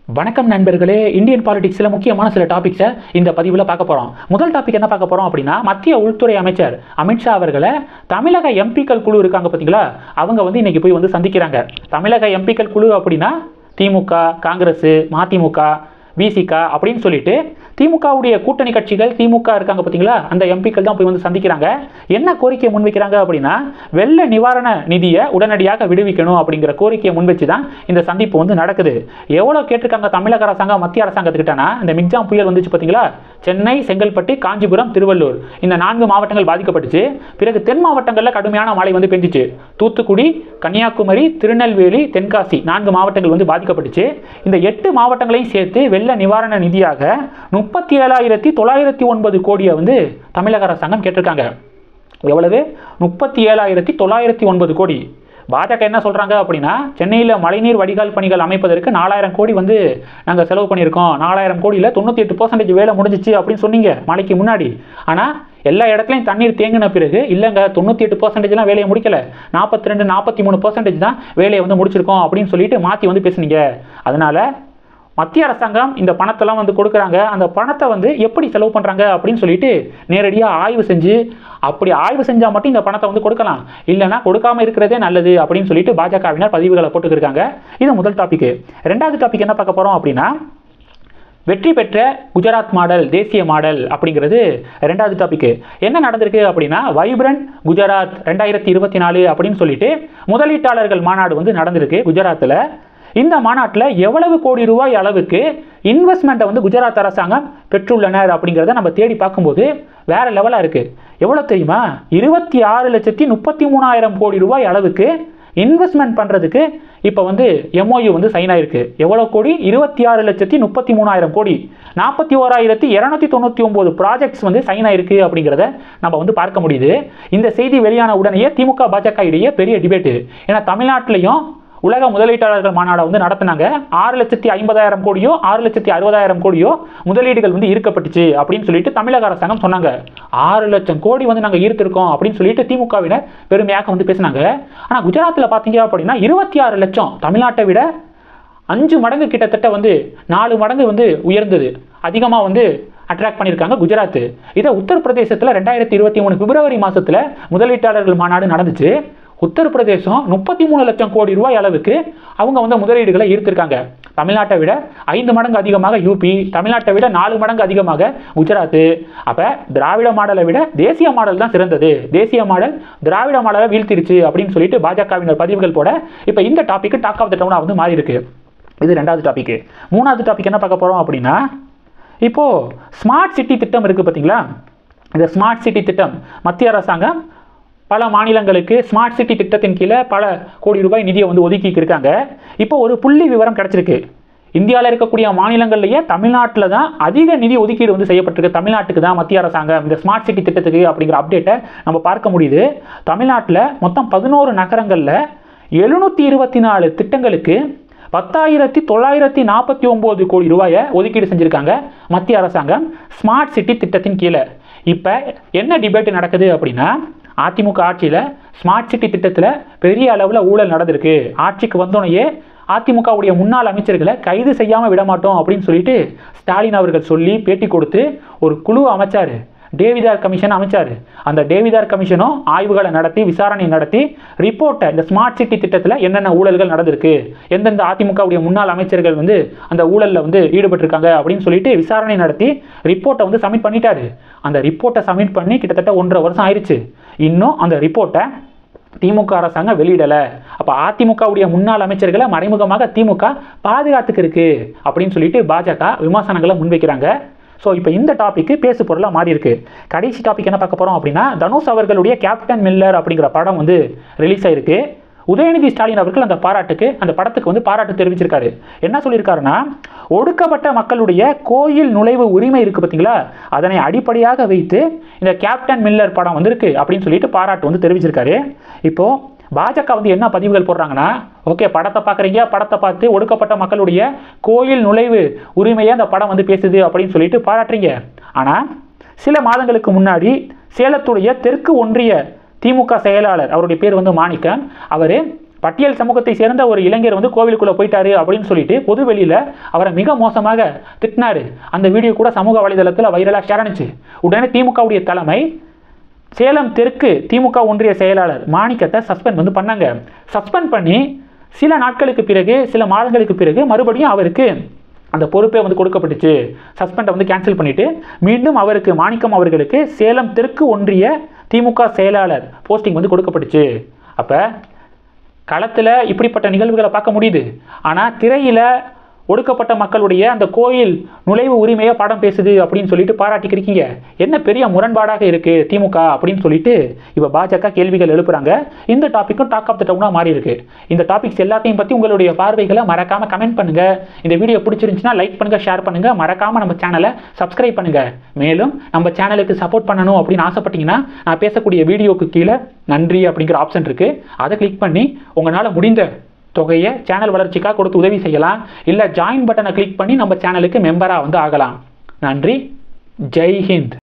வணக்கம் நண்பர்களே. இந்தியன் பாலிடிக்ஸில் முக்கியமான சில டாபிக்ஸை இந்த பதிவில் பார்க்க போகிறோம். முதல் டாபிக் என்ன பார்க்க போகிறோம் அப்படின்னா, மத்திய உள்துறை அமைச்சர் அமித்ஷா அவர்களை தமிழக எம்பிக்கள் குழு இருக்காங்க பார்த்தீங்களா, அவங்க இன்னைக்கு போய் சந்திக்கிறாங்க. தமிழக எம்பிக்கள் குழு அப்படின்னா திமுக, காங்கிரஸ், மதிமுக, விசிக அப்படின்னு சொல்லிட்டு திமுகவுடைய கூட்டணி கட்சிகள் திமுக இருக்காங்க பார்த்தீங்களா, அந்த எம்பிக்கள் தான் போய் சந்திக்கிறாங்க. என்ன கோரிக்கையை முன்வைக்கிறாங்க அப்படின்னா, வெள்ள நிவாரண நிதியை உடனடியாக விடுவிக்கணும் அப்படிங்கிற கோரிக்கையை முன்வச்சு தான் இந்த சந்திப்பு நடக்குது. எவ்வளோ கேட்டிருக்காங்க தமிழக அரசாங்கம் மத்திய அரசாங்கத்துக்கிட்டனா, இந்த மிக்ஜாம் புயல் வந்துச்சு பார்த்தீங்களா, சென்னை, செங்கல்பட்டு, காஞ்சிபுரம், திருவள்ளூர் இந்த 4 மாவட்டங்கள் பாதிக்கப்பட்டுச்சு. பிறகு தென் மாவட்டங்களில் கடுமையான மழை பெஞ்சிச்சு. தூத்துக்குடி, கன்னியாகுமரி, திருநெல்வேலி, தென்காசி 4 மாவட்டங்கள் பாதிக்கப்பட்டுச்சு. இந்த 8 மாவட்டங்களையும் சேர்த்து வெள்ள நிவாரண நிதியாக 37,909 கோடியை தமிழக அரசாங்கம் கேட்டிருக்காங்க. எவ்வளவு? 37,909 கோடி. பாஜக என்ன சொல்றாங்க அப்படின்னா, சென்னையில் மழைநீர் வடிகால் பணிகள் அமைப்பதற்கு 4000 கோடி நாங்கள் செலவு பண்ணியிருக்கோம். 4000 கோடியில் 98% வேலை முடிஞ்சிச்சு அப்படின்னு சொன்னீங்க மழைக்கு முன்னாடி. ஆனால் எல்லா இடத்துலையும் தண்ணீர் தேங்கின பிறகு இல்லைங்க, 98%லாம் வேலையை முடிக்கல, 42, 43% தான் வேலையை முடிச்சிருக்கோம் அப்படின்னு சொல்லிட்டு மாற்றி பேசுனீங்க. அதனால மத்திய அரசாங்கம் இந்த பணத்தெல்லாம் கொடுக்குறாங்க. அந்த பணத்தை எப்படி செலவு பண்ணுறாங்க அப்படின்னு சொல்லிட்டு நேரடியாக ஆய்வு செஞ்சு, அப்படி ஆய்வு செஞ்சால் மட்டும் இந்த பணத்தை கொடுக்கலாம், இல்லைனா கொடுக்காம இருக்கிறதே நல்லது அப்படின்னு சொல்லிட்டு பாஜகவினர் பதிவுகளை போட்டுக்கிருக்காங்க. இது முதல் டாபிக். ரெண்டாவது டாபிக் என்ன பார்க்க போகிறோம் அப்படின்னா, வெற்றி பெற்ற குஜராத் மாடல், தேசிய மாடல் அப்படிங்கிறது ரெண்டாவது டாபிக். என்ன நடந்திருக்கு அப்படின்னா, வைப்ரண்ட் குஜராத் 2024 அப்படின்னு சொல்லிட்டு முதலீட்டாளர்கள் மாநாடு நடந்திருக்கு குஜராத்தில். இந்த மாநாட்டில் எவ்வளவு கோடி ரூபாய் அளவுக்கு இன்வெஸ்ட்மெண்ட்டை குஜராத் அரசாங்கம் பெற்றுள்ளனர் அப்படிங்கிறத நம்ம தேடி பார்க்கும்போது வேற லெவலாக இருக்குது. எவ்வளோ தெரியுமா? 26,33,000 கோடி ரூபாய் அளவுக்கு இன்வெஸ்ட்மெண்ட் பண்ணுறதுக்கு இப்போ MOU சைன் ஆயிருக்கு. எவ்வளோ கோடி? 26,33,000 கோடி. 41,299 ப்ராஜெக்ட்ஸ் சைன் ஆயிருக்கு அப்படிங்கிறத நம்ம பார்க்க முடியுது. இந்த செய்தி வெளியான உடனேயே திமுக பாஜக இடையே பெரிய டிபேட்டு. ஏன்னா தமிழ்நாட்டிலையும் உலக முதலீட்டாளர்கள் மாநாடு நடத்தினாங்க. 6,50,000 கோடியோ 6,60,000 கோடியோ முதலீடுகள் ஈர்க்கப்பட்டுச்சு அப்படின்னு சொல்லிட்டு தமிழக அரசாங்கம் சொன்னாங்க. 6 லட்சம் கோடி நாங்கள் ஈர்த்திருக்கோம் அப்படின்னு சொல்லிட்டு திமுகவினர் பெருமையாக பேசினாங்க. ஆனால் குஜராத்தில் பார்த்தீங்க அப்படின்னா 26 லட்சம், தமிழ்நாட்டை விட 5 மடங்கு, கிட்டத்தட்ட 4 மடங்கு உயர்ந்தது, அதிகமாக அட்ராக்ட் பண்ணியிருக்காங்க குஜராத். இதை உத்தரப்பிரதேசத்தில் 2023 பிப்ரவரி மாதத்தில் முதலீட்டாளர்கள் மாநாடு நடந்துச்சு. உத்தரப்பிரதேசம் 33 லட்சம் கோடி ரூபாய் அளவுக்கு அவங்க முதலீடுகளை ஈர்த்திருக்காங்க. தமிழ்நாட்டை விட 5 மடங்கு அதிகமாக யூபி, தமிழ்நாட்டை விட 4 மடங்கு அதிகமாக குஜராத். அப்போ திராவிட மாடலை விட தேசிய மாடல் தான் சிறந்தது, தேசிய மாடல் திராவிட மாடலை வீழ்த்திருச்சு அப்படின்னு சொல்லிட்டு பாஜகவினர் பதிவுகள் போட இப்போ இந்த டாபிக் டாக் ஆஃப் த டவுனாக மாறி இருக்கு. இது ரெண்டாவது டாபிக். மூணாவது டாபிக் என்ன பார்க்க போகிறோம் அப்படின்னா, இப்போது ஸ்மார்ட் சிட்டி திட்டம் இருக்குது பார்த்தீங்களா. இந்த ஸ்மார்ட் சிட்டி திட்டம் மத்திய அரசாங்கம் பல மாநிலங்களுக்கு ஸ்மார்ட் சிட்டி திட்டத்தின் கீழே பல கோடி ரூபாய் நிதியை ஒதுக்கி இருக்காங்க. இப்போ ஒரு புள்ளி விவரம் கிடச்சிருக்கு. இந்தியாவில் இருக்கக்கூடிய மாநிலங்கள்லேயே தமிழ்நாட்டில் தான் அதிக நிதி ஒதுக்கீடு செய்யப்பட்டிருக்கு. தமிழ்நாட்டுக்கு தான் மத்திய அரசாங்கம் இந்த ஸ்மார்ட் சிட்டி திட்டத்துக்கு அப்படிங்கிற அப்டேட்டை நம்ம பார்க்க முடியுது. தமிழ்நாட்டில் மொத்தம் 11 நகரங்களில் 724 திட்டங்களுக்கு 10,949 கோடி ரூபாயை ஒதுக்கீடு செஞ்சுருக்காங்க மத்திய அரசாங்கம் ஸ்மார்ட் சிட்டி திட்டத்தின் கீழே. இப்போ என்ன டிபேட் நடக்குது அப்படின்னா, அதிமுக ஆட்சியில் ஸ்மார்ட் சிட்டி திட்டத்தில் பெரிய அளவில் ஊழல் நடந்திருக்கு. ஆட்சிக்கு வந்தோடனே அதிமுகவுடைய முன்னாள் அமைச்சர்களை கைது செய்யாமல் விடமாட்டோம் அப்படின்னு சொல்லிட்டு ஸ்டாலின் அவர்கள் சொல்லி பேட்டி கொடுத்து ஒரு குழு அமைச்சார், டேவிதார் கமிஷன் அமைச்சார். அந்த டேவிதார் கமிஷனும் ஆய்வுகளை நடத்தி விசாரணை நடத்தி ரிப்போர்ட்டை, இந்த ஸ்மார்ட் சிட்டி திட்டத்தில் என்னென்ன ஊழல்கள் நடந்திருக்கு, எந்தெந்த அதிமுகவுடைய முன்னாள் அமைச்சர்கள் அந்த ஊழலில் ஈடுபட்டிருக்காங்க அப்படின்னு சொல்லிட்டு விசாரணை நடத்தி ரிப்போர்ட்டை சப்மிட் பண்ணிட்டாரு. அந்த ரிப்போர்ட்டை சப்மிட் பண்ணி கிட்டத்தட்ட 1.5 வருஷம் ஆயிடுச்சு. இன்னும் அந்த ரிப்போர்ட்டை திமுக அரசாங்கம் வெளியிடலை. அப்போ அதிமுகவுடைய முன்னாள் அமைச்சர்களை மறைமுகமாக திமுக பாதுகாத்துக்கு இருக்கு அப்படின்னு சொல்லிட்டு பாஜக விமர்சனங்களை முன்வைக்கிறாங்க. ஸோ இப்போ இந்த டாபிக் பேசு பொருளாக மாறி இருக்கு. கடைசி டாபிக் என்ன பார்க்க போகிறோம் அப்படின்னா, தனுஷ் அவர்களுடைய கேப்டன் மில்லர் அப்படிங்கிற படம் ரிலீஸ் ஆயிருக்கு. உதயநிதி ஸ்டாலின் அவர்கள் அந்த படத்துக்கு பாராட்டு தெரிவிச்சிருக்காரு. என்ன சொல்லியிருக்காருன்னா, ஒடுக்கப்பட்ட மக்களுடைய கோயில் நுழைவு உரிமை இருக்குது பார்த்தீங்களா, அதனை அடிப்படையாக வைத்து இந்த கேப்டன் மில்லர் படம் வந்திருக்கு அப்படின்னு சொல்லிட்டு பாராட்டு தெரிவிச்சிருக்காரு. இப்போது பாஜக என்ன பதிவுகள் போடுறாங்கன்னா, ஓகே படத்தை பார்க்குறீங்க, படத்தை பார்த்து ஒடுக்கப்பட்ட மக்களுடைய கோயில் நுழைவு உரிமையை அந்த படம் பேசுது அப்படின்னு சொல்லிட்டு பாராட்டுறீங்க. ஆனால் சில மாதங்களுக்கு முன்னாடி சேலத்துடைய தெற்கு ஒன்றிய திமுக செயலாளர், அவருடைய பேர் மாணிக்கம், அவர் பட்டியல் சமூகத்தை சேர்ந்த ஒரு இளைஞர் வந்து கோவிலுக்குள்ளே போயிட்டாரு அப்படின்னு சொல்லிட்டு பொது வெளியில் அவரை மிக மோசமாக திட்டினாரு. அந்த வீடியோ கூட சமூக வலைதளத்தில் வைரலாக ஷேர் ஆனிச்சு. உடனே திமுகவுடைய தலைமை சேலம் தெற்கு திமுக ஒன்றிய செயலாளர் மாணிக்கத்தை சஸ்பெண்ட் வந்து பண்ணாங்க. சஸ்பெண்ட் பண்ணி சில நாட்களுக்கு பிறகு, சில மாதங்களுக்கு பிறகு மறுபடியும் அவருக்கு அந்த பொறுப்பே வந்து கொடுக்கப்பட்டுச்சு. சஸ்பெண்டை வந்து கேன்சல் பண்ணிவிட்டு மீண்டும் அவருக்கு, மாணிக்கம் அவர்களுக்கு சேலம் தெற்கு ஒன்றிய திமுக செயலாளர் போஸ்டிங் வந்து கொடுக்கப்பட்டுச்சு. அப்போ களத்தில் இப்படிப்பட்ட நிகழ்வுகளை பார்க்க முடியுது. ஆனால் திரையில் ஒடுக்கப்பட்ட மக்களுடைய அந்த கோயில் நுழைவு உரிமையை படம் பேசுது அப்படின்னு சொல்லிட்டு பாராட்டிக்கிறீங்க. என்ன பெரிய முரண்பாடாக இருக்குது திமுக அப்படின்னு சொல்லிட்டு இப்போ பாஜக கேள்விகள் எழுப்புறாங்க. இந்த டாப்பிக்கும் டாக் ஆஃப் த டவுனாக மாறி இருக்கு. இந்த டாபிக்ஸ் எல்லாத்தையும் பற்றி உங்களுடைய பார்வைகளை மறக்காமல் கமெண்ட் பண்ணுங்கள். இந்த வீடியோ பிடிச்சிருந்துச்சுன்னா லைக் பண்ணுங்கள், ஷேர் பண்ணுங்கள், மறக்காமல் நம்ம சேனலை சப்ஸ்கிரைப் பண்ணுங்கள். மேலும் நம்ம சேனலுக்கு சப்போர்ட் பண்ணணும் அப்படின்னு ஆசைப்பட்டீங்கன்னா நான் பேசக்கூடிய வீடியோக்கு கீழே நன்றி அப்படிங்கிற ஆப்ஷன் இருக்குது. அதை கிளிக் பண்ணி உங்களால் முடிந்த தொகையை சேனல் வளர்ச்சிக்காக கொடுத்து உதவி செய்யலாம். இல்லை ஜாயின் பட்டனை கிளிக் பண்ணி நம்ம சேனலுக்கு மெம்பராக வந்து ஆகலாம். நன்றி. ஜெய் ஹிந்த்.